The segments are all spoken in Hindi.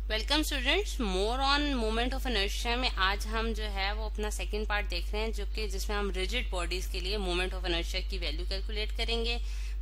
Welcome students, more on moment of inertia में आज हम जो है वो अपना सेकंड पार्ट देख रहे हैं, जो कि जिसमें हम रिजिड बॉडीज के लिए मोमेंट ऑफ इनर्शिया की वैल्यू कैलकुलेट करेंगे।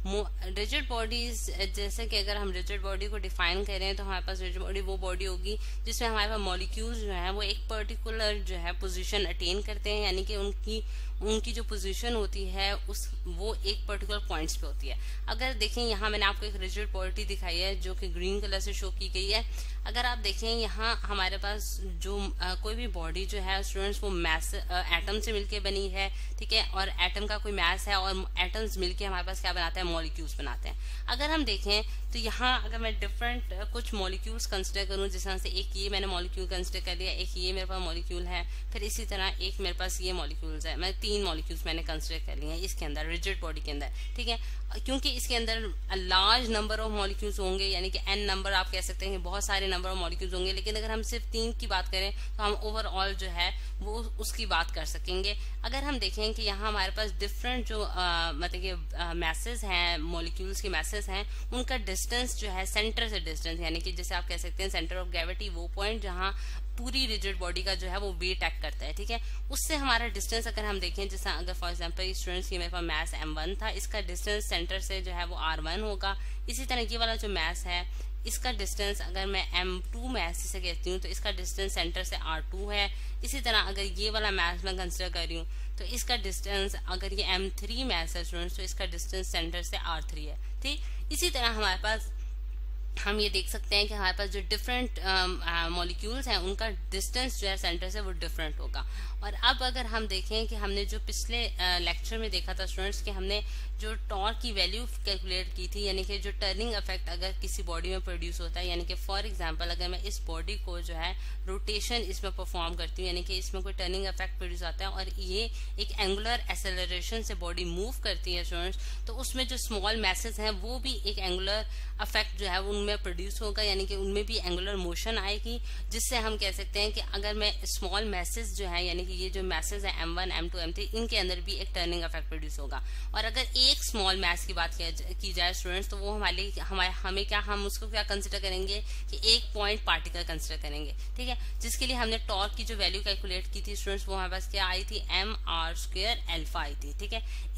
रिजिड बॉडीज, जैसे कि अगर हम रिजिड बॉडी को डिफाइन करें तो हमारे पास रिजिड बॉडी वो बॉडी होगी जिसमें हमारे पास मॉलिक्यूल्स जो है वो एक पर्टिकुलर जो है पोजीशन अटेन करते हैं, यानी कि उनकी जो पोजीशन होती है वो एक पर्टिकुलर पॉइंट्स पे होती है। अगर देखें यहाँ मैंने आपको एक रिजिड बॉडी दिखाई है जो कि ग्रीन कलर से शो की गई है। अगर आप देखें यहाँ हमारे पास जो कोई भी बॉडी जो है स्टूडेंट्स वो मैस एटम से मिलके बनी है, ठीक है, और एटम का कोई मैस है और एटम्स मिलके हमारे पास क्या बनाते हैं, मॉलिक्यूल्स बनाते हैं। अगर हम देखें तो यहाँ अगर मैं डिफरेंट कुछ मॉलिक्यूल्स कंसिडर करूँ, जिस तरह से एक ये मैंने मॉलिक्यूल कंसिडर कर लिया, एक ये मेरे पास मॉलिक्यूल है, फिर इसी तरह एक मेरे पास ये मॉलिक्यूल्स है, मैं 3 मॉलिक्यूल्स मैंने कंसिडर कर लिए हैं इसके अंदर, रिजिड बॉडी के अंदर, ठीक है। क्योंकि इसके अंदर लार्ज नंबर ऑफ मॉलिक्यूल्स होंगे, यानी कि n नंबर आप कह सकते हैं, बहुत सारे नंबर ऑफ मॉलिक्यूल्स होंगे, लेकिन अगर हम सिर्फ 3 की बात करें तो हम ओवरऑल जो है वो उसकी बात कर सकेंगे। अगर हम देखें कि यहाँ हमारे पास डिफरेंट जो मतलब कि मैसेज हैं, मॉलिक्यूल्स के मैसेज हैं, उनका डिस्टेंस जो है सेंटर से डिस्टेंस, यानी कि जैसे आप कह सकते हैं सेंटर ऑफ ग्रेविटी, वो पॉइंट जहाँ पूरी रिजिड बॉडी का जो है वो वेट एक्ट करता है, ठीक है, उससे हमारा डिस्टेंस अगर हम देखें, जैसे अगर फॉर एग्जांपल स्टूडेंट्स की मेरे पास मैस m1 था, इसका डिस्टेंस सेंटर से जो है वो r1 होगा। इसी तरह ये वाला जो मैस है इसका डिस्टेंस अगर मैं m2 मैस से कहती हूँ तो इसका डिस्टेंस सेंटर से r2 है। इसी तरह अगर ये वाला मैस मैं कंसिडर कर रही हूँ तो इसका डिस्टेंस, अगर ये m3 मैस है स्टूडेंट्स, तो इसका डिस्टेंस सेंटर से r3 है, ठीक। इसी तरह हमारे पास हम ये देख सकते हैं कि हमारे पास जो डिफरेंट मॉलिक्यूल्स हैं उनका डिस्टेंस जो है सेंटर से वो डिफरेंट होगा। और अब अगर हम देखें कि हमने जो पिछले लेक्चर में देखा था स्टूडेंट्स कि हमने जो टॉर्क की वैल्यू कैलकुलेट की थी, यानी कि जो टर्निंग इफेक्ट अगर किसी बॉडी में प्रोड्यूस होता है, यानी कि फॉर एग्जांपल अगर मैं इस बॉडी को जो है रोटेशन इसमें परफॉर्म करती हूँ, यानी कि इसमें कोई टर्निंग इफेक्ट प्रोड्यूस आता है और ये एक एंगुलर एक्सेलरेशन से बॉडी मूव करती है स्टूडेंट्स, तो उसमें जो स्मॉल मैसेज हैं वो भी एक एंगुलर इफेक्ट जो है उनमें प्रोड्यूस होगा, यानी कि उनमें भी एंगुलर मोशन आएगी, जिससे हम कह सकते हैं कि अगर मैं स्मॉल मैसेज जो है, यानी कि ये जो मैसेज है m1 m2 m3, इनके अंदर भी एक टर्निंग इफेक्ट प्रोड्यूस होगा। और अगर एक स्मॉल मैस की बात की जाए स्टूडेंट्स तो वो हमें क्या, हम उसको क्या कंसिडर करेंगे कि एक पॉइंट पार्टिकल कंसिडर करेंगे, ठीक है, जिसके लिए हमने टॉर्क की जो वैल्यू कैलकुलेट की थी स्टूडेंट्स वो हमारे पास क्या आई थी, mr² अल्फा आई थी, ठीक है।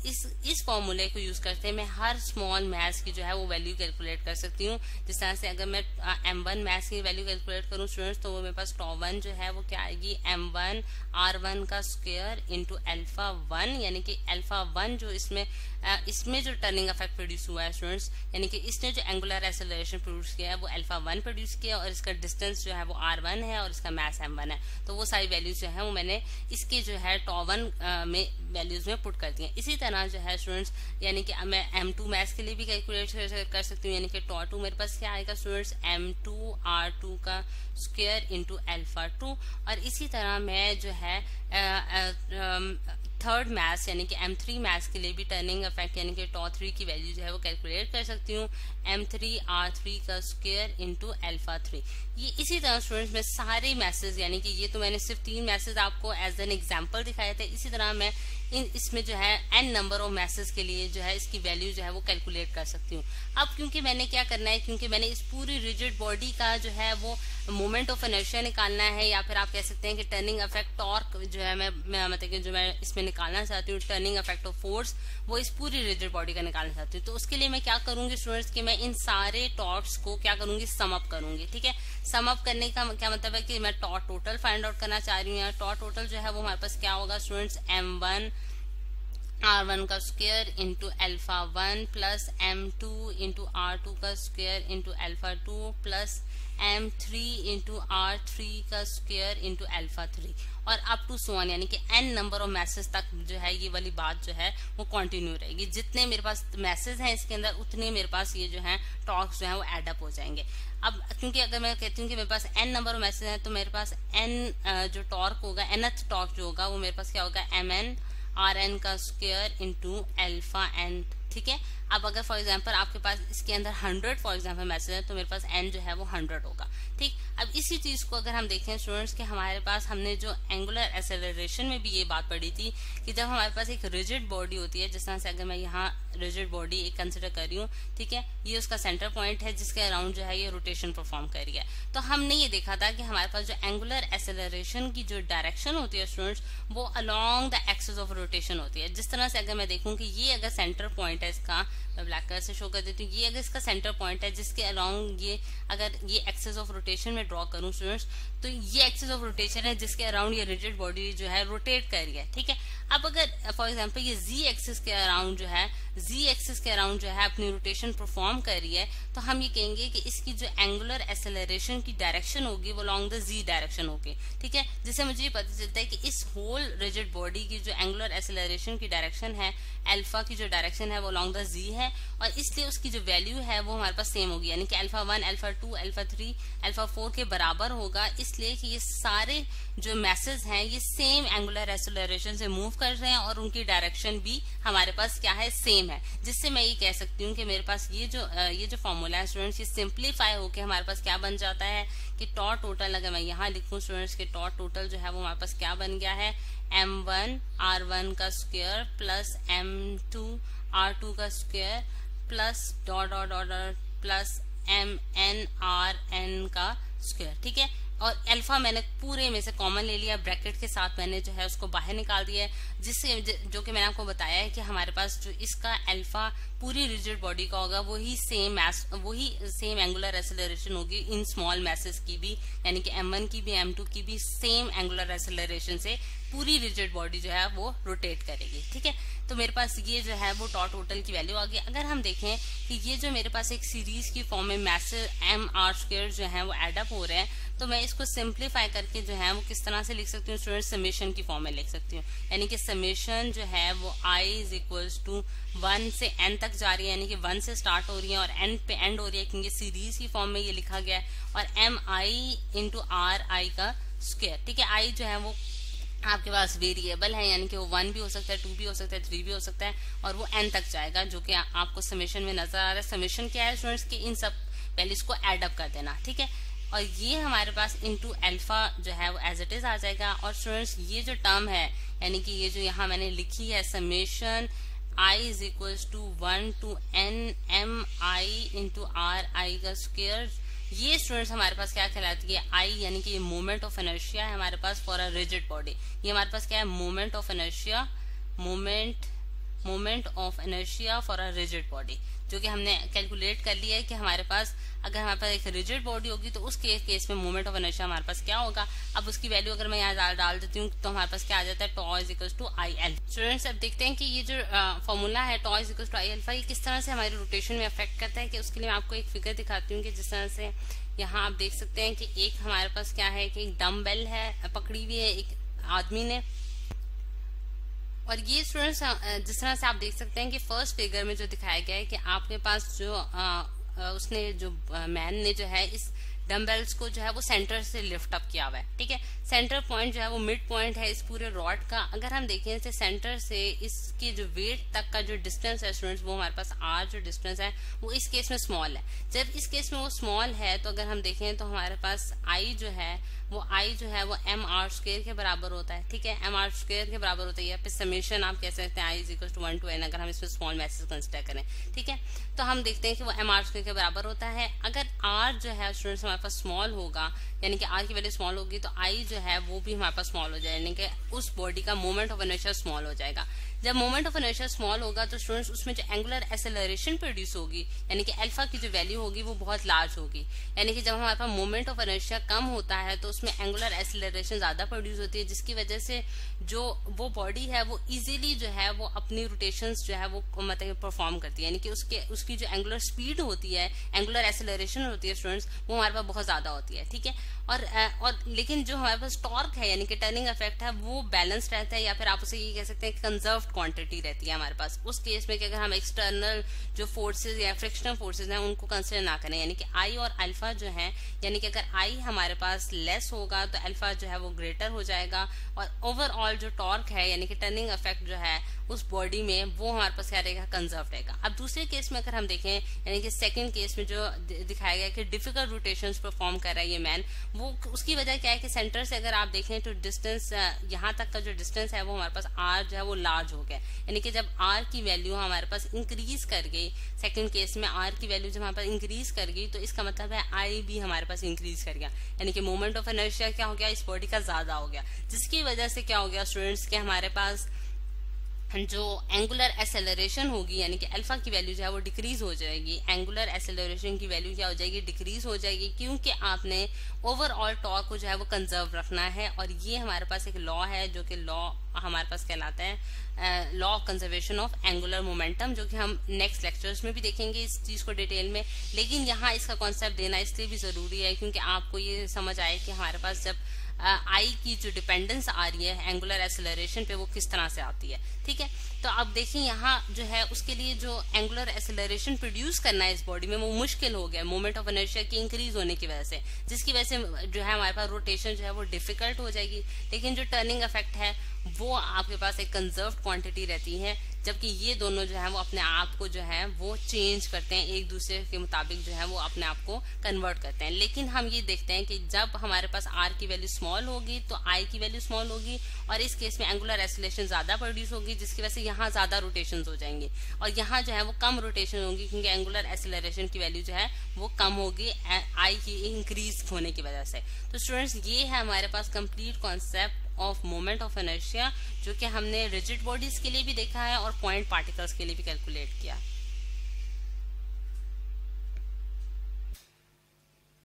इस फॉर्मूले को यूज करते हैं मैं हर स्मॉल मैस की जो है वो वैल्यू कैलकुलेट कर सकती हूँ। जिस तरह से अगर मैं m1 मैस की वैल्यू कैलकुलेट करूँ स्टूडेंट्स तो वो मेरे पास τ1 जो है वो क्या आएगी, m1 r1 का स्क्वायर इंटू अल्फा 1, यानी कि अल्फा 1 जो इसमें जो टर्निंग इफेक्ट प्रोड्यूस हुआ है स्टूडेंट्स, यानी कि इसने जो एंगुलर एक्सेलरेशन प्रोड्यूस किया है वो अल्फा 1 प्रोड्यूस किया और इसका डिस्टेंस जो है वो r1 है और इसका मैस m1 है। तो वो सारी वैल्यूज जो है वो मैंने इसके जो है τ1 में वैल्यूज में पुट कर दी है। इसी तरह जो है स्टूडेंट्स, यानी कि मैं m2 मैथ्स के लिए भी कैलकुलेट कर सकती हूँ, यानी कि τ2 मेरे पास क्या आएगा स्टूडेंट्स, m2 r2 का स्क्वायर इंटू अल्फा 2। और इसी तरह मैं जो है थर्ड मैथ्स यानी कि m3 मैथ्स के लिए भी टर्निंग इफेक्ट यानी कि τ3 की वैल्यू जो है वो कैलकुलेट कर सकती हूँ, m3 r3 का स्क्वायर इंटू अल्फा 3। ये इसी तरह स्टूडेंट्स में सारे मैसेज, यानी कि ये तो मैंने सिर्फ 3 मैसेज आपको एज एन एग्जांपल दिखाए थे, इसी तरह मैं इसमें जो है n नंबर ऑफ मैसेज के लिए जो है इसकी वैल्यू जो है वो कैलकुलेट कर सकती हूँ। अब क्योंकि मैंने क्या करना है, क्योंकि मैंने इस पूरी रिजिड बॉडी का जो है वो मोमेंट ऑफ इनर्शिया निकालना है, या फिर आप कह सकते हैं कि टर्निंग इफेक्ट टॉर्क जो है मैं मतलब कि जो मैं इसमें निकालना चाहती हूँ, टर्निंग इफेक्ट ऑफ फोर्स, वो इस पूरी रिजिड बॉडी का निकालना चाहती हूँ। तो उसके लिए मैं क्या करूंगी स्टूडेंट्स कि मैं इन सारे टॉर्क्स को क्या करूंगी, सम अप करूंगी, ठीक है। सम अप करने का क्या मतलब है कि मैं टॉर्क टोटल फाइंड आउट करना चाह रही हूँ। टॉर्क टोटल जो है वो हमारे पास क्या होगा स्टूडेंट्स, m1 r1 का square into alpha 1 plus m2 into r2 का square into alpha 2 plus m3 into r3 का स्क्वायर इंटू अल्फा 3 और अप टू सो ऑन, यानी कि n नंबर ऑफ मैसेज तक जो है ये वाली बात जो है वो कंटिन्यू रहेगी। जितने मेरे पास मैसेज हैं इसके अंदर उतने मेरे पास ये जो है टॉर्क्स जो है वो एड अप हो जाएंगे। अब क्योंकि अगर मैं कहती हूँ कि मेरे पास n नंबर ऑफ मैसेज है तो मेरे पास n जो टॉर्क होगा, nth टॉर्क जो होगा वो मेरे पास क्या होगा, mn rn का स्क्वायर इंटू अल्फा n, ठीक है। अब अगर फॉर एग्जांपल आपके पास इसके अंदर 100 फॉर एग्जांपल मैसेज है, तो मेरे पास n जो है वो 100 होगा। ठीक, अब इसी चीज को अगर हम देखें स्टूडेंट्स कि हमारे पास हमने जो एंगुलर एक्सेलरेशन में भी ये बात पढ़ी थी कि जब हमारे पास एक रिजिड बॉडी होती है, जिस तरह से अगर मैं यहाँ रिजिड बॉडी एक कंसिडर कर रही हूँ, ठीक है, ये उसका सेंटर पॉइंट है जिसके अराउंड जो है ये रोटेशन परफॉर्म कर रही है। तो हमने ये देखा था कि हमारे पास जो एंगुलर एक्सेलरेशन की जो डायरेक्शन होती है स्टूडेंट्स, वो along the axis of rotation होती है। जिस तरह से अगर मैं देखूं कि ये अगर सेंटर पॉइंट है इसका, मैं ब्लैक कलर से शो कर देती हूँ, ये अगर इसका सेंटर पॉइंट है जिसके अलोंग ये अगर ये एक्सिस ऑफ रोटेशन में ड्रॉ करूं स्टूडेंट्स, तो ये एक्सिस ऑफ रोटेशन है जिसके अराउंड ये रिजिड बॉडी जो है रोटेट कर रही है। ठीक है, अब अगर फॉर एग्जांपल ये जी एक्सिस के अराउंड जो है अपनी रोटेशन परफॉर्म कर रही है, तो हम ये कहेंगे कि इसकी जो एंगुलर एक्सेलरेशन की डायरेक्शन होगी वो अलोंग द जी डायरेक्शन होगी। ठीक है, जिससे मुझे ये पता चलता है कि इस होल रिजिड बॉडी की जो एंगुलर एक्सेलरेशन की डायरेक्शन है, अल्फा की जो डायरेक्शन है वो अलोंग द जी है, और इसलिए उसकी जो वैल्यू है वो हमारे पास सेम होगी, यानी कि अल्फा 1, अल्फा 2, अल्फा 3, अल्फा 4 के बराबर होगा। इसलिए कि ये सारे जो मैसेज हैं ये सेम एंगुलर एक्सेलरेशन से मूव कर रहे हैं और उनकी डायरेक्शन भी हमारे पास क्या है, सेम है। जिससे मैं ये कह सकती हूँ कि मेरे पास ये जो फॉर्मूला है स्टूडेंट्स, ये सिंप्लीफाई होकर हमारे पास क्या बन जाता है कि टॉ टोटल, अगर मैं यहाँ लिखूं स्टूडेंट्स के टॉ टोटल जो है वो हमारे पास क्या बन गया है, m1 r1 का स्क्वायर प्लस m2 r2 का square plus dot dot dot plus mn rn का स्क्वायर। ठीक है, और अल्फा मैंने पूरे में से कॉमन ले लिया, ब्रैकेट के साथ मैंने जो है उसको बाहर निकाल दिया है, जिससे जो कि मैंने आपको बताया है कि हमारे पास जो इसका अल्फा पूरी रिजिड बॉडी का होगा वही सेम एंगुलर एक्सेलरेशन होगी इन स्मॉल मैसेज की भी, यानी कि m1 की भी m2 की भी सेम एंगुलर एक्सेलरेशन से पूरी रिजिड बॉडी जो है वो रोटेट करेगी। ठीक है, तो मेरे पास ये जो है वो टॉ टोटल की वैल्यू आ गई। अगर हम देखें कि ये जो मेरे पास एक सीरीज की फॉर्म में मैसेज m r स्क्वायर जो है वो एड अप हो रहे हैं, तो मैं इसको सिंप्लीफाई करके जो है वो किस तरह से लिख सकती हूँ स्टूडेंट, समेशन की फॉर्म में लिख सकती हूँ, यानी कि समेशन जो है वो i इज इक्वल्स टू 1 से n तक जा रही है, यानी कि 1 से स्टार्ट हो रही है और n पे एंड हो रही है, क्योंकि सीरीज की फॉर्म में ये लिखा गया है, और mi इंटू आर आई का स्क्वायर। ठीक है, i जो है वो आपके पास वेरिएबल है, यानी कि वो 1 भी हो सकता है, 2 भी हो सकता है, 3 भी हो सकता है, और वो n तक जाएगा, जो कि आपको समेशन में नजर आ रहा है। समेशन क्या है स्टूडेंट्स की इन सब वैल्यूज को एड अप कर देना। ठीक है, और ये हमारे पास इनटू अल्फा जो है वो एज इट इज आ जाएगा। और स्टूडेंट्स ये जो टर्म है, यानी कि ये जो यहाँ मैंने लिखी है summation i is equals to 1 to n m i into R I का स्क्वायर, ये स्टूडेंट्स हमारे पास क्या कहलाती है, आई, यानी कि ये मोमेंट ऑफ इनर्शिया है हमारे पास फॉर अ रिजिड बॉडी। ये हमारे पास क्या है, moment of inertia, moment of inertia for a rigid body, जो कि हमने कैलकुलेट कर लिया है कि हमारे पास अगर हमारे पास एक रिजिड बॉडी होगी तो उस केस में मोमेंट ऑफ इनर्शिया हमारे पास क्या होगा। अब उसकी वैल्यू अगर मैं यहाँ डाल देती हूँ तो हमारे पास क्या आ जाता है, tau is equals to I L. Students अब देखते हैं कि ये जो फॉर्मूला है tau is equals to I alpha, ये किस तरह से हमारी रोटेशन में अफेक्ट करता है, कि उसके लिए मैं आपको एक फिगर दिखाती हूँ कि जिस तरह से यहाँ आप देख सकते हैं कि एक हमारे पास क्या है कि एक डम्बेल है पकड़ी हुई है एक आदमी ने, और ये स्टूडेंट्स जिस तरह से आप देख सकते हैं कि फर्स्ट फिगर में जो दिखाया गया है कि आपके पास जो उसने जो मैन ने जो है इस डम्बेल्स को जो है वो सेंटर से लिफ्ट अप किया हुआ है। ठीक है, सेंटर पॉइंट जो है वो मिड पॉइंट है इस पूरे रॉड का। अगर हम देखें इसे सेंटर से इसके जो वेट तक का जो डिस्टेंस है स्टूडेंट्स, वो हमारे पास आर जो डिस्टेंस है वो इस केस में स्मॉल है। जब इस केस में वो स्मॉल है तो अगर हम देखें तो हमारे पास आई जो है वो एम आर स्क्वायर के बराबर होता है। ठीक है, एम आर स्क्वायर के बराबर होता है, या फिर समेशन आप कह सकते हैं I is equal to 1 to n, अगर हम इसमें स्मॉल मैसेज कंसिडर करें। ठीक है, तो हम देखते हैं कि वो एम आर स्क्वायर के बराबर होता है। अगर आर जो है स्टूडेंट्स हमारे पास स्मॉल होगा, यानी कि आर की वैल्यू स्मॉल होगी, तो आई जो है वो भी हमारे पास स्मॉल हो जाए, यानी कि उस बॉडी का मोमेंट ऑफ इनर्शिया स्मॉल हो जाएगा। जब मोमेंट ऑफ इनर्शिया स्मॉल होगा तो स्टूडेंट्स उसमें जो एंगुलर एक्सेलरेशन प्रोड्यूस होगी, यानी कि अल्फा की जो वैल्यू होगी वो बहुत लार्ज होगी। यानी कि जब हमारे पास मोमेंट ऑफ इनर्शिया कम होता है तो उसमें एंगुलर एक्सेलरेशन ज्यादा प्रोड्यूस होती है, जिसकी वजह से जो वो बॉडी है वो इजीली जो है वो अपनी रोटेशंस जो है वो मतलब परफॉर्म करती है, यानी कि उसकी जो एंगुलर स्पीड होती है, एंगुलर एक्सेलरेशन होती है स्टूडेंट्स, वो हमारे पास बहुत ज्यादा होती है। ठीक है, और लेकिन जो हमारे पास टॉर्क है यानी कि टर्निंग इफेक्ट है वो बैलेंस रहता है, या फिर आप उसे ये कह सकते हैं कंजर्व्ड क्वांटिटी रहती है हमारे पास। उस केस में कि अगर हम एक्सटर्नल जो फोर्सेज या फ्रिक्शनल फोर्सेज हैं उनको कंसिडर ना करें, यानी कि आई और अल्फा जो है, यानी कि अगर आई हमारे पास लेस होगा तो अल्फा जो है वो ग्रेटर हो जाएगा, और ओवरऑल जो टॉर्क है यानी कि टर्निंग इफेक्ट जो है उस बॉडी में वो हमारे पास क्या रहेगा, कंजर्व रहेगा। अब दूसरे केस में अगर हम देखें, यानी कि सेकंड केस में जो दिखाया गया कि डिफिकल्ट रोटेशंस परफॉर्म कर रहा है ये मैन, वो उसकी वजह क्या है कि सेंटर से अगर आप देखें तो डिस्टेंस यहाँ तक का जो डिस्टेंस है वो हमारे पास आर जो है वो लार्ज हो गया, यानी कि जब आर की वैल्यू हमारे पास इंक्रीज कर गई, सेकंड केस में आर की वैल्यू जब हमारे पास इंक्रीज कर गई तो इसका मतलब है आई भी हमारे पास इंक्रीज कर गया, यानी कि मोमेंट ऑफ इनर्शिया क्या हो गया, इस बॉडी का ज्यादा हो गया, जिसकी वजह से क्या हो गया स्टूडेंट्स के हमारे पास जो एंगुलर एक्सेलरेशन होगी, यानी कि अल्फा की वैल्यू जो है वो डिक्रीज हो जाएगी, एंगुलर एक्सेलरेशन की वैल्यू क्या हो जाएगी, डिक्रीज हो जाएगी, क्योंकि आपने ओवरऑल टॉर्क को जो है वो कंजर्व रखना है। और ये हमारे पास एक लॉ है जो कि लॉ हमारे पास कहलाता है law of conservation of angular momentum, जो कि हम नेक्स्ट लेक्चर्स में भी देखेंगे इस चीज को डिटेल में। लेकिन यहाँ इसका कॉन्सेप्ट देना इसलिए भी जरूरी है क्योंकि आपको ये समझ आए कि हमारे पास जब आई की जो डिपेंडेंस आ रही है एंगुलर एक्सेलरेशन पे वो किस तरह से आती है। ठीक है, तो अब देखिए यहाँ जो है उसके लिए जो एंगुलर एक्सेलरेशन प्रोड्यूस करना है इस बॉडी में वो मुश्किल हो गया मोमेंट ऑफ इनर्शिया की इंक्रीज होने की वजह से, जिसकी वजह से जो है हमारे पास रोटेशन जो है वो डिफिकल्ट हो जाएगी। लेकिन जो टर्निंग इफेक्ट है वो आपके पास एक कंजर्व्ड क्वांटिटी रहती है, जबकि ये दोनों जो है वो अपने आप को जो है वो चेंज करते हैं, एक दूसरे के मुताबिक जो है वो अपने आप को कन्वर्ट करते हैं। लेकिन हम ये देखते हैं कि जब हमारे पास आर की वैल्यू स्मॉल होगी तो आई की वैल्यू स्मॉल होगी, और इस केस में एंगुलर एक्सेलरेशन ज्यादा प्रोड्यूस होगी, जिसकी वजह से यहाँ ज्यादा रोटेशन हो जाएंगे, और यहाँ जो है वो कम रोटेशन होगी क्योंकि एंगुलर एक्सेलरेशन की वैल्यू जो है वो कम होगी आई की इंक्रीज होने की वजह से। तो स्टूडेंट्स ये है हमारे पास complete concept of moment of inertia, जो कि हमने रिजिड बॉडीज के लिए भी देखा है और पॉइंट पार्टिकल्स के लिए भी कैलकुलेट किया।